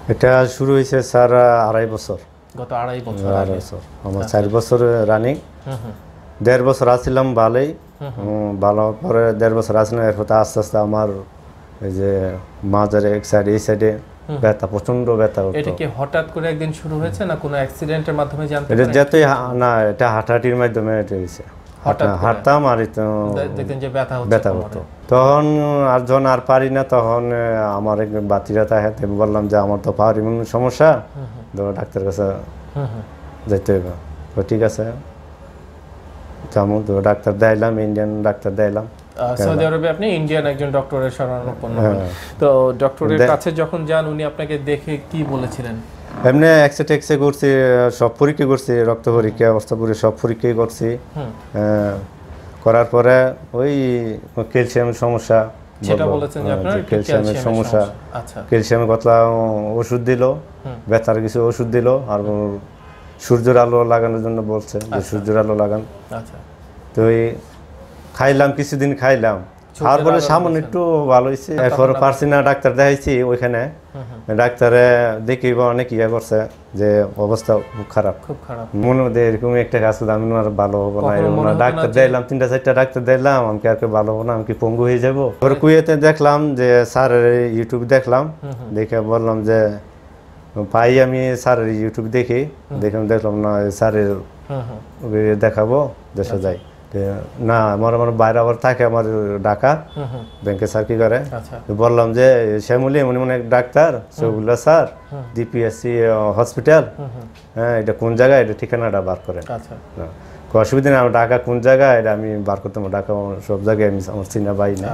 এটা শুরু হয়েছে স্যার 2.5 বছর। গত 2.5 বছর আগে। 2.5 বছর আমার 4 বছর রানিং। 1.5 বছর আসছিলাম ভালোই, ভালো পরে 1.5 বছর আসলাম। এরপর আস্তে আস্তে আমার এই যে মাঝের এক সাইড এই সাইডে ব্যথা, প্রচন্ড ব্যথা হতো। এটা কি হঠাৎ করে একদিন শুরু হয়েছে না কোনো অ্যাক্সিডেন্টের মাধ্যমে জানতে এটা যেতেই না, এটা হাঁটাহাঁটির মাধ্যমে এটা হয়েছে। হাঁটতাম আর দেখতেন যে ব্যথা হতো। তখন আর যখন আর পারি না, তখন আমার এক বাতিরা তাহাতে বললাম যে আমার তো পাওয়ার ইমিউন সমস্যা, তো ডাক্তারের কাছে যাইতে হবে। তো ঠিক আছে যাবো, তো ডাক্তার দেখাইলাম, ইন্ডিয়ান ডাক্তার দেখাইলাম। সৌদি আরবে আপনি ইন্ডিয়ান একজন ডক্টরের শরণাপন্ন হন। তো ডক্টরের কাছে যখন যান উনি আপনাকে দেখে কি বলেছিলেন? এমনি এক্সরে করছি, সব পরীক্ষা করছি, রক্ত পরীক্ষা, অবস্থা পরীক্ষা, সব পরীক্ষাই করছি। করার পরে ওই ক্যালসিয়ামের সমস্যা সেটা বলেছেন যে আপনার ক্যালসিয়ামের সমস্যা। আচ্ছা, ক্যালসিয়ামের কথা ওষুধ দিল, ব্যথার কিছু ওষুধ দিল, আর সূর্যের আলো লাগানোর জন্য বলছে যে সূর্যের আলো লাগান। আচ্ছা, তো এই খাইলাম, কিছুদিন খাইলাম, তারপরে সামনে একটু ভালো হয়েছে। এরপর পারছি না, ডাক্তার দেখাইছি ওইখানে। ডাক্তারে দেখি অনেক ইয়ে করছে যে অবস্থা খুব খারাপ। মনে মধ্যে এরকম একটা কাজ করতে আমি আর ভালো হবো না। ডাক্তার দেখলাম, 3-4টা ডাক্তার দেখলাম, আমি আর ভালো হবো না, আমি কি পঙ্গু হয়ে যাবো। এবার কুয়েতে দেখলাম যে স্যারের ইউটিউব দেখলাম, দেখে বললাম যে পাই আমি স্যারের ইউটিউব দেখলাম না স্যারের দেখাবো, দেশে যাই না। আমার বাইরে আবার থাকে আমার ঢাকা ব্যাংকে স্যার কি করে, বললাম যে শ্যামলী এমন এমন এক doctor Sabullah sir, DPSC hospital, হ্যাঁ এটা কোন জায়গায়, এটা ঠিকানাটা বার করেন। অসুবিধা নেই, আমার ঢাকা কোন জায়গায় এটা আমি বার করতাম। ঢাকা সব জায়গায় আমি আমার চিনা বাই না।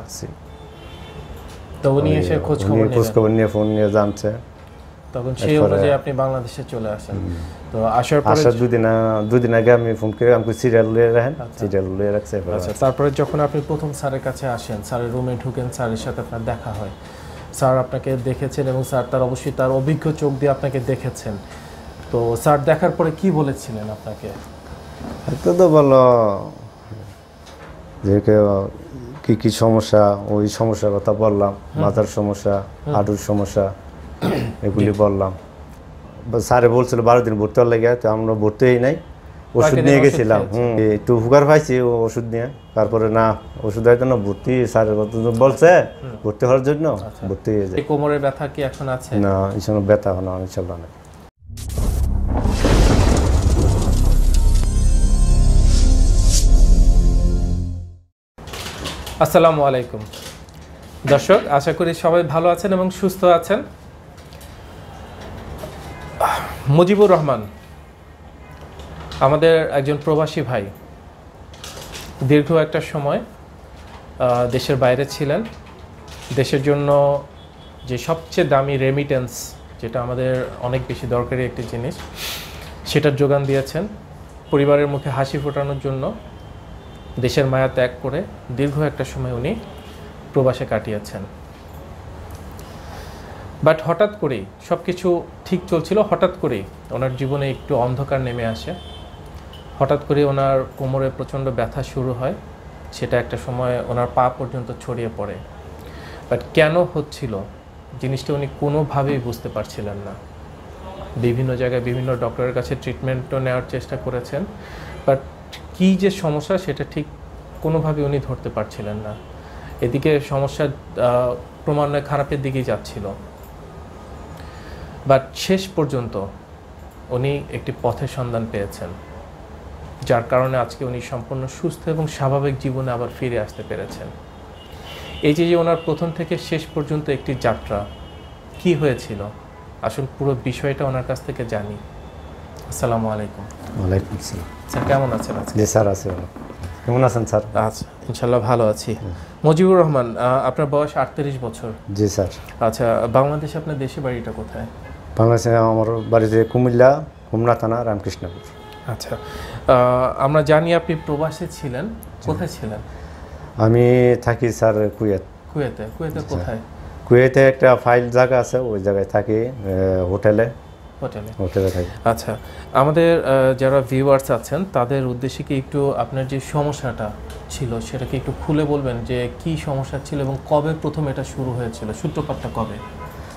তো উনি এসে খোঁজ খবর নিয়ে ফোন নিয়ে জানছে, তখন সেই অনুযায়ী আপনি বাংলাদেশে চলে আসেন। তো আসার দুদিন আগে আমি ফোন করে আমাকে সিরিয়াল লিয়ে রাখেন, সিরিয়াল লিয়ে রাখছে। তারপরে যখন আপনি প্রথম স্যারের কাছে আসেন, স্যারের রুমে ঢুকেন, স্যারের সাথে আপনার দেখা হয়, স্যার আপনাকে দেখেছেন এবং স্যার তার অবশ্যই তার অভিজ্ঞ চোখ দিয়ে আপনাকে দেখেছেন। তো স্যার দেখার পরে কি বলেছিলেন আপনাকে? তো বলো যে কি কি সমস্যা, ওই সমস্যার কথা বললাম, মাথার সমস্যা, হাঁটুর সমস্যা, এগুলি বললাম। স্যারে বলছিল 12 দিন ভর্তি হওয়ার লেগে, তো আমরা ভর্তি হই নাই, ওষুধ নিয়ে গেছিলাম। একটু উপকার পাইছি ওষুধ নিয়ে। তারপরে না ওষুধ হয়তো না ভর্তি, স্যারের বলছে ভর্তি হওয়ার জন্য, ভর্তি হয়ে যায়। কোমরের ব্যথা কি এখন আছে? না, ইনশাল্লাহ ব্যথা হয় না, ইনশাল্লাহ না। আসসালামু আলাইকুম দর্শক, আশা করি সবাই ভালো আছেন এবং সুস্থ আছেন। মুজিবুর রহমান আমাদের একজন প্রবাসী ভাই, দীর্ঘ একটা সময় দেশের বাইরে ছিলেন। দেশের জন্য যে সবচেয়ে দামি রেমিটেন্স, যেটা আমাদের অনেক বেশি দরকারি একটি জিনিস, সেটার যোগান দিয়েছেন। পরিবারের মুখে হাসি ফোটানোর জন্য দেশের মায়া ত্যাগ করে দীর্ঘ একটা সময় উনি প্রবাসে কাটিয়েছেন। বাট হঠাৎ করেই সব কিছু ঠিক চলছিল, হঠাৎ করেই ওনার জীবনে একটু অন্ধকার নেমে আসে। হঠাৎ করে ওনার কোমরে প্রচণ্ড ব্যথা শুরু হয়, সেটা একটা সময় ওনার পা পর্যন্ত ছড়িয়ে পড়ে। বাট কেন হচ্ছিল জিনিসটা উনি কোনোভাবেই বুঝতে পারছিলেন না। বিভিন্ন জায়গায় বিভিন্ন ডক্টরের কাছে ট্রিটমেন্টও নেওয়ার চেষ্টা করেছেন, বাট কী যে সমস্যা সেটা ঠিক কোনোভাবে উনি ধরতে পারছিলেন না। এদিকে সমস্যা ক্রমান্বয়ে খারাপের দিকেই যাচ্ছিল। বাট শেষ পর্যন্ত উনি একটি পথের সন্ধান পেয়েছেন, যার কারণে আজকে উনি সম্পূর্ণ সুস্থ এবং স্বাভাবিক জীবনে আবার ফিরে আসতে পেরেছেন। এই যে ওনার প্রথম থেকে শেষ পর্যন্ত একটি যাত্রা, কি হয়েছিল আসল পুরো বিষয়টা ওনার কাছ থেকে জানি। আসসালামু আলাইকুম। ওয়ালাইকুম আসসালাম। স্যার কেমন আছেন আজকে? জি স্যার আছি ভালো। কেমন আছেন স্যার? আচ্ছা, ইনশাল্লাহ ভালো আছি। মুজিবুর রহমান, আপনার বয়স 38 বছর। জি স্যার। আচ্ছা, বাংলাদেশে আপনার দেশে বাড়িটা কোথায়? বাংলাদেশে আমার বাড়িতে কুমিল্লা, হোমনা থানা, রামকৃষ্ণপুর। আচ্ছা, আমরা জানি আপনি প্রবাসে ছিলেন, কোথায় ছিলেন? আমি থাকি স্যার কুয়েত। কুয়েতে কোথায়? কুয়েতে একটা ফাইল জায়গা আছে, ওই জায়গায় থাকি, হোটেলে থাকি। আচ্ছা, আমাদের যারা ভিউয়ার্স আছেন তাদের উদ্দেশ্যে কি একটু আপনার যে সমস্যাটা ছিল সেটাকে একটু খুলে বলবেন, যে কি সমস্যা ছিল এবং কবে প্রথম এটা শুরু হয়েছিল, সূত্রপাতটা কবে?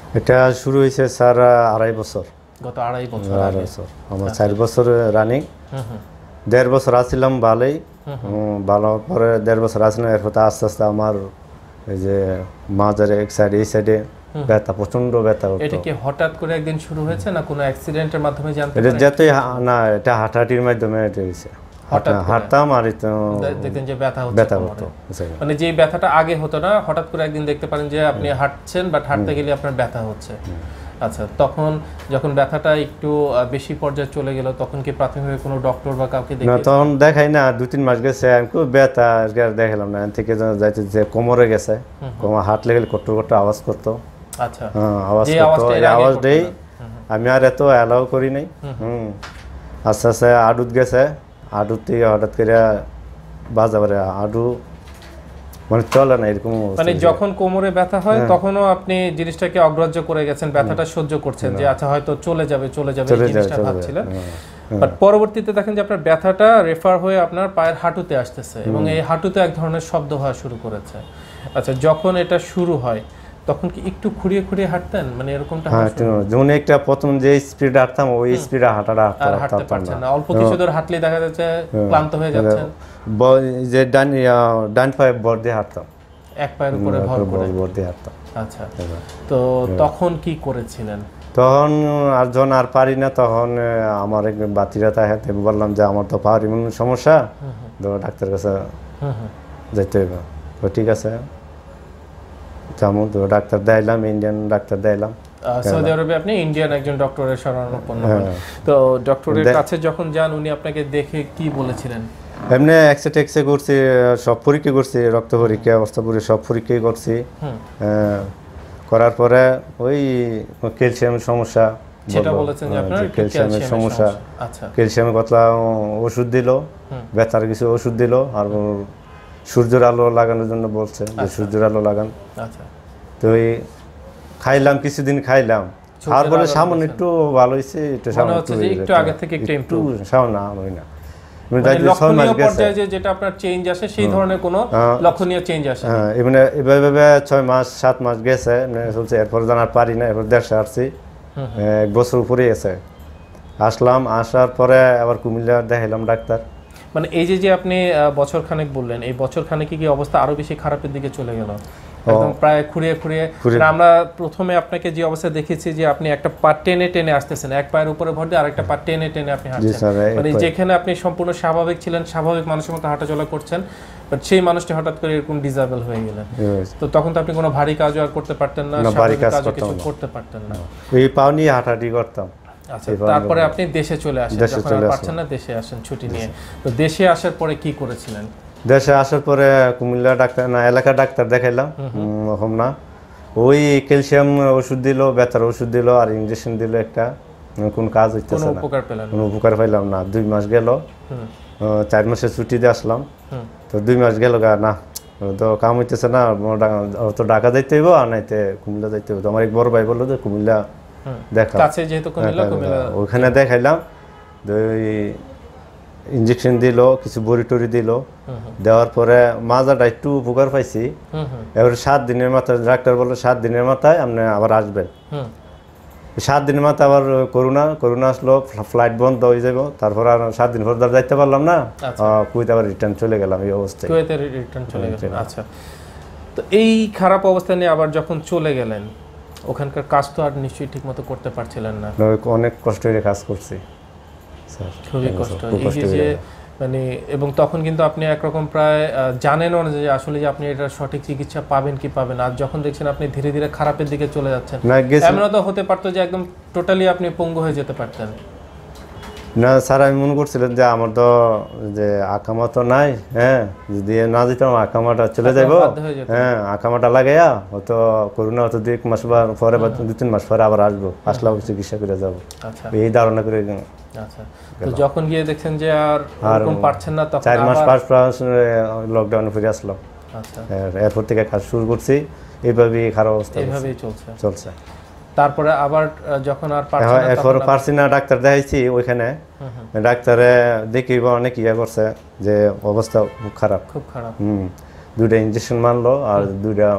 এটা শুরু হয়েছে স্যার 2.5 বছর। গত 2.5 বছর 2.5 আগে। বছর আমার 4 বছর রানিং। হুম হুম 1.5 বছর আসছিলাম ভালোই। ভালো পরে 1.5 বছর আসলাম, এরপর আস্তে আস্তে আমার এই যে মাঝের এক সাইড এই সাইডে ব্যথা, প্রচন্ড ব্যথা হতো। এটা কি হঠাৎ করে একদিন শুরু হয়েছে না কোনো অ্যাক্সিডেন্টের মাধ্যমে জানতে এটা পারেন? যেতে না, এটা হাঁটাহাঁটির মাধ্যমে এটা হয়েছে। হঠাৎ করে? হাঁটতাম আর দেখতেন যে ব্যথা হচ্ছে ব্যথা কোমরে। হতো। মানে যেই ব্যথাটা আগে হতো না, হঠাৎ করে একদিন দেখতে পারেন যে আপনি হাঁটছেন বাট হাঁটতে গেলে আপনার ব্যথা হচ্ছে। আচ্ছা, তখন যখন ব্যথাটা একটু বেশি পর্যায়ে চলে গেল তখন কি প্রাথমিকভাবে কোনো ডক্টর বা কাউকে না, দেখিয়েছেন? তখন দেখাই না, 2-3 মাস গেছে আমি খুব ব্যথা আর দেখালাম না। এখান থেকে যাইতে যে কোমরে গেছে, কোমর হাঁটলে গেলে কট্টর কট্টর আওয়াজ করতো। আচ্ছা, হ্যাঁ, আওয়াজ যে করতো। আওয়াজটা এর এই আগে আওয়াজ করতো দেই না। আমি আর এত অ্যালাউ করি নাই। আস্তে আস্তে আডুত গেছে, আডুত থেকে হঠাৎ করে বাজাবারে আডু মানে চলে না এরকম অবস্থা। মানে যখন কোমরে ব্যথা হয় তখনও আপনি জিনিসটাকে অগ্রাহ্য করে গেছেন, ব্যথাটা সহ্য করছেন যে আচ্ছা হয়তো চলে যাবে এই জিনিসটা ভাবছিলেন। বাট পরবর্তীতে দেখেন যে আপনার ব্যথাটা রেফার হয়ে আপনার পায়ের হাঁটুতে আসতেছে এবং এই হাঁটুতে এক ধরনের শব্দ হওয়া শুরু করেছে। আচ্ছা, যখন এটা শুরু হয় তখন কি একটু খুঁড়িয়ে খুঁড়িয়ে হাঁটতেন, মানে এরকমটা? হ্যাঁ, যেমন একটা প্রথম যে স্পিড হাঁটতাম ওই স্পিডে হাঁটাটা আর হাঁটতে পারছেন না, অল্প কিছু দূর হাঁটলেই দেখা যাচ্ছে ক্লান্ত হয়ে যাচ্ছেন। যে ডান পায়ে বর দিয়ে হাঁটতাম, এক পায়ের উপরে ভর করে। বর দিয়ে হাঁটতাম। আচ্ছা, তো তখন কি করেছিলেন? তখন আর যখন আর পারি না তখন আমার এক বাতিরা তাহাতে বললাম যে আমার তো পাওয়ার এমন সমস্যা, তো ডাক্তারের কাছে যাইতে হবে। তো ঠিক আছে যেমন তো ডাক্তার দেখাইলাম, ইন্ডিয়ান ডাক্তার দেখাইলাম। সৌদি আরবে আপনি ইন্ডিয়ান একজন ডক্টরের শরণাপন্ন হন। তো ডক্টরের কাছে যখন যান উনি আপনাকে দেখে কি বলেছিলেন? এমনি এক্সরে করছি, সব পরীক্ষা করছি, রক্ত পরীক্ষা, অবস্থা পরীক্ষা, সব পরীক্ষাই করছি। করার পরে ওই ক্যালসিয়ামের সমস্যা সেটা বলেছেন যে আপনার ক্যালসিয়ামের সমস্যা। আচ্ছা, ক্যালসিয়ামের কথা ওষুধ দিল, ব্যথার কিছু ওষুধ দিল, আর সূর্যের আলো লাগানোর জন্য বলছে যে সূর্যের আলো লাগান। আচ্ছা, তো ওই খাইলাম, কিছুদিন খাইলাম, তারপরে সামনে একটু ভালো হয়েছে, একটু একটু আগে থেকে একটু ইমপ্রুভ সামনে হয় না। লক্ষণীয় পর্যায়ে যেটা আপনার চেঞ্জ আসে সেই ধরনের কোনো লক্ষণীয় চেঞ্জ আসে না। হ্যাঁ, এভাবে 6 মাস 7 মাস গেছে চলছে। এরপর জানার পারি না, এরপর দেশে আসছি, 1 বছর উপরে গেছে। আসলাম, আসার পরে আবার কুমিল্লা দেখাইলাম ডাক্তার। মানে এই যে আপনি বছরখানেক বললেন, এই বছরখানেকে কি অবস্থা আরো বেশি খারাপের দিকে চলে গেল? একদম প্রায় খুঁড়িয়ে খুঁড়িয়ে। আমরা প্রথমে আপনাকে যে অবস্থা দেখেছি যে আপনি একটা পা টেনে টেনে আসতেছেন, এক পায়ের উপরে ভর দিয়ে আরেকটা পা টেনে টেনে আপনি হাঁটছেন। মানে যেখানে আপনি সম্পূর্ণ স্বাভাবিক ছিলেন, স্বাভাবিক মানুষের মতো হাঁটাচলা করছেন, বাট সেই মানুষটি হঠাৎ করে এরকম ডিসেবল হয়ে গেলেন। তো তখন তো আপনি কোনো ভারী কাজও আর করতে পারতেন না, স্বাভাবিক কাজও কিছু করতে পারতেন না। এই পাও নিয়ে হাঁটাহাঁটি করতাম। আচ্ছা, তারপরে আপনি দেশে চলে আসেন, যখন আর পারছেন না দেশে আসেন ছুটি নিয়ে। তো দেশে আসার পরে কি করেছিলেন? দেশে আসার পরে কুমিল্লা ডাক্তার না, এলাকার ডাক্তার দেখাইলাম। না, ওই ক্যালসিয়াম ওষুধ দিল, ব্যথার ওষুধ দিল, আর ইঞ্জেকশন দিল একটা। কোন কাজ হইতেছে না, কোনো উপকার পাইলাম না। 2 মাস গেল, 4 মাসের ছুটি দিয়ে আসলাম। তো 2 মাস গেল না, তো কাম হইতেছে না, তো ঢাকা যাইতে হইব, আর নাইতে কুমিল্লা যাইতে হইব। আমার এক বড় ভাই বললো যে কুমিল্লা দেখা, ওইখানে দেখাইলাম। ইঞ্জেকশন দিল, কিছু বড়ি টড়ি দিল, দেওয়ার পরে মাজাটা একটু উপকার পাইছি। এবারে 7 দিনের মাথায় ডাক্তার বললো 7 দিনের মাথায় আপনি আবার আসবেন। 7 দিনের মাথায় আবার করোনা আসলো, ফ্লাইট বন্ধ হয়ে যাব। তারপর আর 7 দিন পর যাইতে পারলাম না, কুয়েতে আবার রিটার্ন চলে গেলাম। এই অবস্থায় কুয়েতে রিটার্ন চলে গেলেন। আচ্ছা, তো এই খারাপ অবস্থা নিয়ে আবার যখন চলে গেলেন, ওখানকার কাজ তো আর নিশ্চয়ই ঠিক মতো করতে পারছিলেন না? অনেক কষ্ট করে কাজ করছি, খুবই কষ্ট। এই যে মানে, এবং তখন কিন্তু আপনি একরকম প্রায় জানেনও না যে আসলে যে আপনি এটা সঠিক চিকিৎসা পাবেন কি পাবেন। আর যখন দেখছেন আপনি ধীরে ধীরে খারাপের দিকে চলে যাচ্ছেন, এমনও তো হতে পারতো যে একদম টোটালি আপনি পঙ্গু হয়ে যেতে পারতেন। না স্যার, আমি মনে করছিলাম যে আমার তো যে আকামা তো নাই, হ্যাঁ, যদি না যেতাম আকামাটা চলে যাইব, হ্যাঁ, আকামাটা লাগাইয়া হয়তো করোনা হয়তো 2 মাস পরে বা 2-3 মাস পরে আবার আসবো, আসলে চিকিৎসা করে যাবো, এই ধারণা করে। আচ্ছা, তো যখন গিয়ে দেখছেন যে আর এরকম পারছেন না, তখন 4 মাস 5 মাস লকডাউনে ফিরে আসলাম। আচ্ছা, এরপর থেকে কাজ শুরু করছি, এইভাবেই খারাপ অবস্থা, এইভাবেই চলছে। তারপরে আবার যখন আর পারছেন না, এরপর পারছি না, ডাক্তার দেখাইছি। ওইখানে ডাক্তারে দেখি অনেক ইয়ে করছে যে অবস্থা খুব খারাপ। 2টা ইঞ্জেকশন মারলো আর 2টা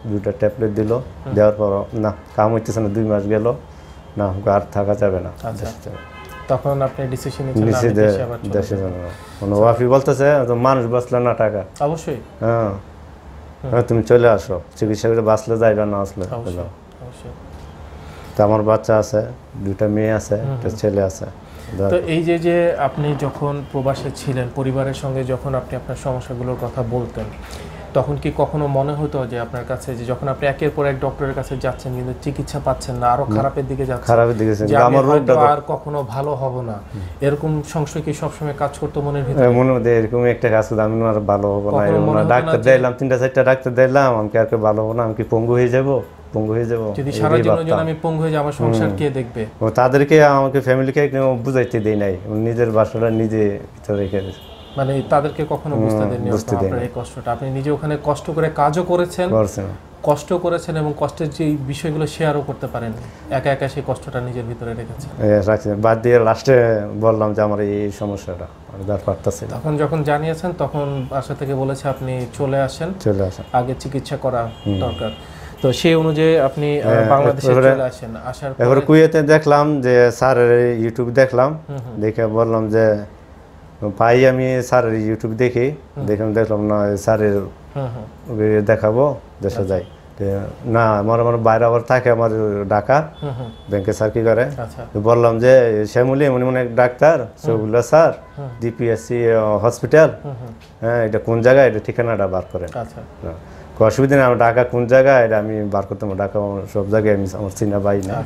2টা ট্যাবলেট দিল, দেওয়ার পর না কাম হইতেছে না, 2 মাস গেল, না আর থাকা যাবে না। আচ্ছা, তখন আপনি ডিসিশন নিচে নিয়েছেন দেশে যাবো। ওয়াফি বলতেছে মানুষ বাঁচলে না টাকা, অবশ্যই হ্যাঁ তুমি চলে আসো, চিকিৎসা করে বাঁচলে যাইবা, না আসলে অবশ্যই। তো আমার বাচ্চা আছে, 2টা মেয়ে আছে, একটা ছেলে আছে। তো এই যে আপনি যখন প্রবাসে ছিলেন, পরিবারের সঙ্গে যখন আপনি আপনার সমস্যাগুলোর কথা বলতেন, তখন কি কখনো মনে হতো যে আপনার কাছে যে যখন আপনি একের পর এক ডক্টরের কাছে যাচ্ছেন কিন্তু চিকিৎসা পাচ্ছেন না, আরো খারাপের দিকে যাচ্ছেন, খারাপের দিকে যে আমার রোগটা আর কখনো ভালো হব না, এরকম সংশয় কি সবসময় কাজ করতো মনের ভিতরে? মনে হতো এরকম একটা কাজ করতে আমি আর ভালো হবো না, ডাক্তার দিলাম 3-4টা ডাক্তার দিলাম, আমি আর ভালো হবো না, আমি কি পঙ্গু হয়ে যাবো, যদি সারা জীবনের জন্য আমি পঙ্গু হয়ে যাব, আমার সংসার কে দেখবে? তাদেরকে আমাকে ফ্যামিলিকে বুঝাইতে দেই নাই, নিজের বাসাটা নিজে ভিতরে রেখে দিয়েছে। মানে তাদেরকে কখনো বুঝতে দেননি আপনার এই কষ্টটা? আপনি নিজে ওখানে কষ্ট করে কাজও করেছেন, কষ্ট করেছেন এবং কষ্টের যে বিষয়গুলো শেয়ারও করতে পারেন, একা একা সেই কষ্টটা নিজের ভিতরে রেখেছেন। বাদ দিয়ে লাস্টে বললাম যে আমার এই সমস্যাটা আমি আর পারতাছি না। তখন যখন জানিয়েছেন তখন বাসা থেকে বলেছে আপনি চলে আসেন, আগে চিকিৎসা করা দরকার। তো সেই অনুযায়ী আপনি বাংলাদেশে চলে আসেন। আসার পর এবার কুয়েতে দেখলাম যে স্যারের ইউটিউব দেখলাম, দেখে বললাম যে ভাই আমি স্যারের ইউটিউব দেখলাম না স্যারের দেখাবো, দেশে যাই না, আমার বাইরে আবার থাকে আমার ঢাকা ব্যাংকে স্যার কি করে, বললাম যে শ্যামলী এমন এমন এক ডাক্তার সবগুলো স্যার ডিপিএসসি হসপিটাল, হ্যাঁ এটা কোন জায়গায়, এটা ঠিকানাটা বার করেন। অসুবিধা নেই, আমার ঢাকা কোন জায়গায় এটা আমি বার করতাম, ঢাকা সব জায়গায় আমি আমার চিনা ভাই না।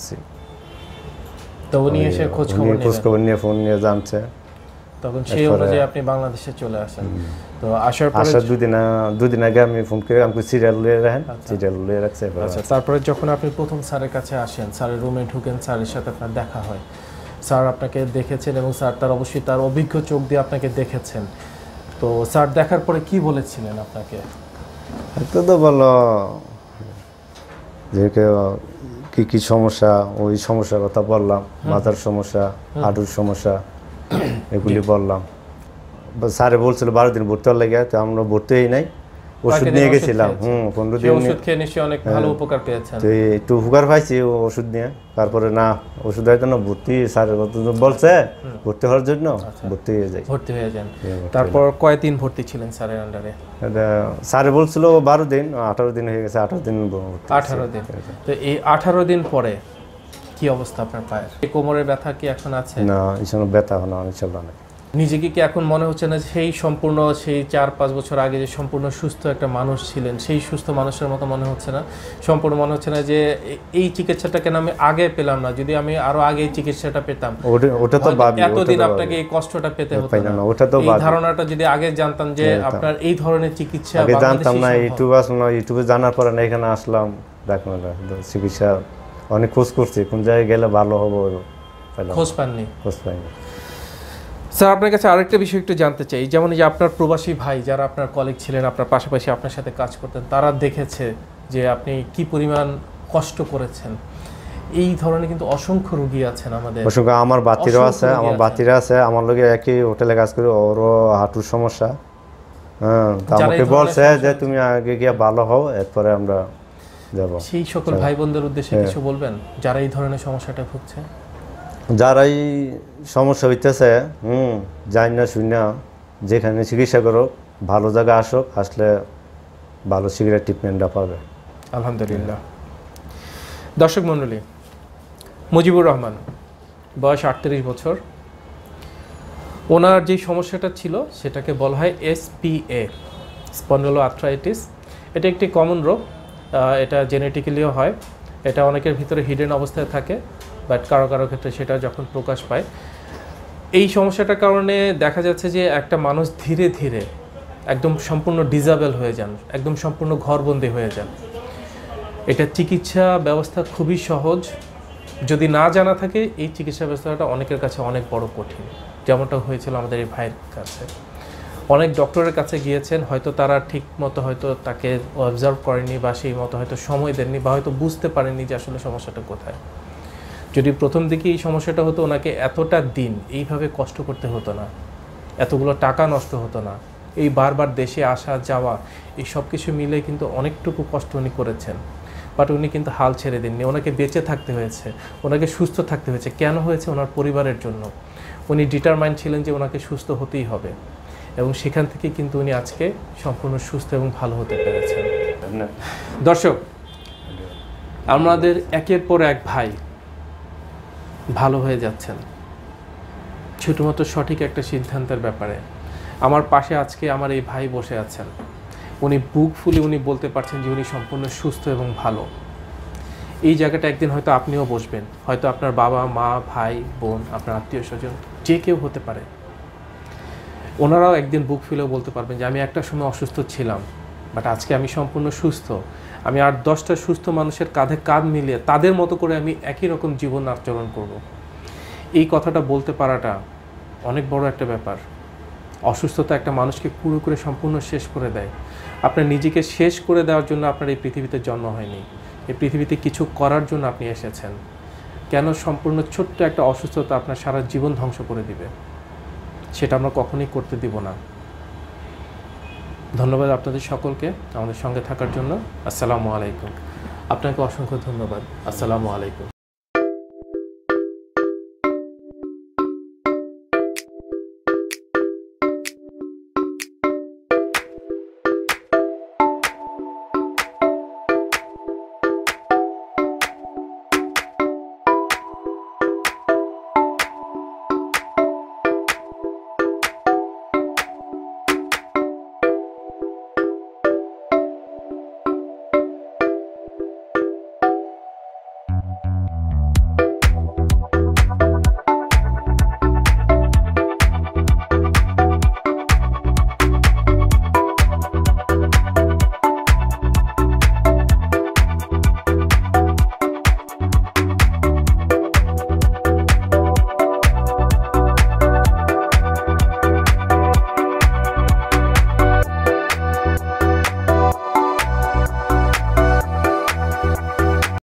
তো উনি এসে খোঁজ খবর নিয়ে ফোন নিয়ে জানছে, তখন সেই অনুযায়ী আপনি বাংলাদেশে চলে আসেন। তো আসার দুদিন আগে আমি ফোন করে আমাকে সিরিয়াল লিয়ে রাখছে। আচ্ছা, তারপরে যখন আপনি প্রথম স্যারের কাছে আসেন, স্যারের রুমে ঢুকেন, স্যারের সাথে আপনার দেখা হয়, স্যার আপনাকে দেখেছেন এবং স্যার তার অবশ্যই তার অভিজ্ঞ চোখ দিয়ে আপনাকে দেখেছেন। তো স্যার দেখার পরে কি বলেছিলেন আপনাকে? তো বলো যে কি সমস্যা, ওই সমস্যার কথা বললাম, মাথার সমস্যা, হাঁটুর সমস্যা, এগুলি বললাম। স্যারে বলছিল 12 দিন ভর্তি হওয়ার লাগে, তো আমরা ভর্তি হই নাই, ওষুধ নিয়ে গেছিলাম। 15 দিন ওষুধ খেয়ে নিশ্চয়ই অনেক ভালো উপকার পেয়েছেন। তো একটু উপকার পাইছি ওষুধ নিয়ে, তারপরে না ওষুধ হয়তো না ভর্তি, স্যার বলছে ভর্তি হওয়ার জন্য ভর্তি হয়ে যান। তারপর কয়দিন ভর্তি ছিলেন স্যারের আন্ডারে? স্যারে বলছিল 12 দিন, 18 দিন হয়ে গেছে, 18 দিন। তো এই 18 দিন পরে কি অবস্থা আপনার পায়ের? কোমরের ব্যথা কি এখন আছে? না, এসব ব্যথা হয় না, ইনশাআল্লাহ না। নিজেকে কি এখন মনে হচ্ছে না সেই 4-5 বছর আগে যে সম্পূর্ণ সুস্থ একটা মানুষ ছিলেন, সেই সুস্থ মানুষের মতো মনে হচ্ছে না? সম্পূর্ণ মনে হচ্ছে না যে এই চিকিৎসাটা কেন আমি আগে পেলাম না, যদি আমি আরো আগে এই চিকিৎসাটা পেতাম, ওটা তো ভাবি, এতদিন আপনাকে এই কষ্টটা পেতে হতো না। ওটা তো এই ধারণাটা যদি আগে জানতাম যে আপনার এই ধরনের চিকিৎসা আগে জানতাম না, ইউটিউবে জানার পরে না এখানে আসলাম, দেখলাম চিকিৎসা অনেক খোঁজ করছি, কোন জায়গায় গেলে ভালো হবে, খোঁজ পাইনি। স্যার, আপনার কাছে আরেকটা বিষয় একটু জানতে চাই, যেমন যে আপনার প্রবাসী ভাই যারা আপনার কলিগ ছিলেন, আপনার পাশাপাশি আপনার সাথে কাজ করতেন, তারা দেখেছে যে আপনি কি পরিমাণ কষ্ট করেছেন। এই ধরনের কিন্তু অসংখ্য রোগী আছেন আমাদের, অসংখ্য। আমার বাতিরা আছে, আমার লগে একই হোটেলে কাজ করে, ওরও হাঁটুর সমস্যা। আমাকে বলছে যে তুমি আগে গিয়ে ভালো হও, এরপরে আমরা যাব। সেই সকল ভাই বোনদের উদ্দেশ্যে কিছু বলবেন যারা এই ধরনের সমস্যাটা ভুগছে? যারাই সমস্যা হইতেছে, যাই না শুই না, যেখানে চিকিৎসা করো, ভালো জায়গায় আসলে ভালো শীঘ্র ট্রিটমেন্টটা পাবে। আলহামদুলিল্লাহ। দর্শক মণ্ডলী, মুজিবুর রহমান, বয়স 38 বছর। ওনার যে সমস্যাটা ছিল সেটাকে বলা হয় SPA, স্পন্ডলো আর্থ্রাইটিস। এটা একটি কমন রোগ, এটা জেনেটিক্যালিও হয়, এটা অনেকের ভিতরে হিডেন অবস্থায় থাকে, বাট কারো কারো ক্ষেত্রে সেটা যখন প্রকাশ পায়, এই সমস্যাটার কারণে দেখা যাচ্ছে যে একটা মানুষ ধীরে ধীরে একদম সম্পূর্ণ ডিসেবল হয়ে যান, একদম সম্পূর্ণ ঘরবন্দি হয়ে যান। এটা চিকিৎসা ব্যবস্থা খুবই সহজ, যদি না জানা থাকে এই চিকিৎসা ব্যবস্থাটা অনেকের কাছে অনেক বড় কঠিন, যেমনটা হয়েছিল আমাদের এই ভাইয়ের কাছে। অনেক ডক্টরের কাছে গিয়েছেন, হয়তো তারা ঠিক মতো হয়তো তাকে অবজার্ভ করেনি, বা সেই মতো হয়তো সময় দেননি, বা হয়তো বুঝতে পারেননি যে আসলে সমস্যাটা কোথায়। যদি প্রথম দিকে এই সমস্যাটা হতো, ওনাকে এতটা দিন এইভাবে কষ্ট করতে হতো না, এতগুলো টাকা নষ্ট হতো না, এই বারবার দেশে আসা যাওয়া এই সব কিছু মিলে কিন্তু অনেকটুকু কষ্ট উনি করেছেন, বাট উনি কিন্তু হাল ছেড়ে দেননি। ওনাকে বেঁচে থাকতে হয়েছে, ওনাকে সুস্থ থাকতে হয়েছে। কেন হয়েছে? ওনার পরিবারের জন্য। উনি ডিটারমাইন্ড ছিলেন যে ওনাকে সুস্থ হতেই হবে, এবং সেখান থেকে কিন্তু উনি আজকে সম্পূর্ণ সুস্থ এবং ভালো হতে পেরেছেন। দর্শক, আমাদের একের পর এক ভাই ভালো হয়ে যাচ্ছেন ছোটোমোটো সঠিক একটা সিদ্ধান্তের ব্যাপারে। আমার পাশে আজকে আমার এই ভাই বসে আছেন, উনি বুক ফুলে উনি বলতে পারছেন যে উনি সম্পূর্ণ সুস্থ এবং ভালো। এই জায়গাটা একদিন হয়তো আপনিও বসবেন, হয়তো আপনার বাবা মা ভাই বোন আপনার আত্মীয় স্বজন যে কেউ হতে পারে, ওনারাও একদিন বুক ফুলেও বলতে পারবেন যে আমি একটা সময় অসুস্থ ছিলাম, বাট আজকে আমি সম্পূর্ণ সুস্থ। আমি 8-10টা সুস্থ মানুষের কাঁধে কাঁধ মিলিয়ে তাদের মতো করে আমি একই রকম জীবন আচরণ করব। এই কথাটা বলতে পারাটা অনেক বড় একটা ব্যাপার। অসুস্থতা একটা মানুষকে পুরো করে সম্পূর্ণ শেষ করে দেয়। আপনার নিজেকে শেষ করে দেওয়ার জন্য আপনার এই পৃথিবীতে জন্ম হয়নি, এই পৃথিবীতে কিছু করার জন্য আপনি এসেছেন। কেন সম্পূর্ণ ছোট্ট একটা অসুস্থতা আপনার সারা জীবন ধ্বংস করে দিবে? সেটা আমরা কখনোই করতে দিব না। ধন্যবাদ আপনাদের সকলকে আমাদের সঙ্গে থাকার জন্য। আসসালামু আলাইকুম। আপনাকে অসংখ্য ধন্যবাদ। আসসালামু আলাইকুম।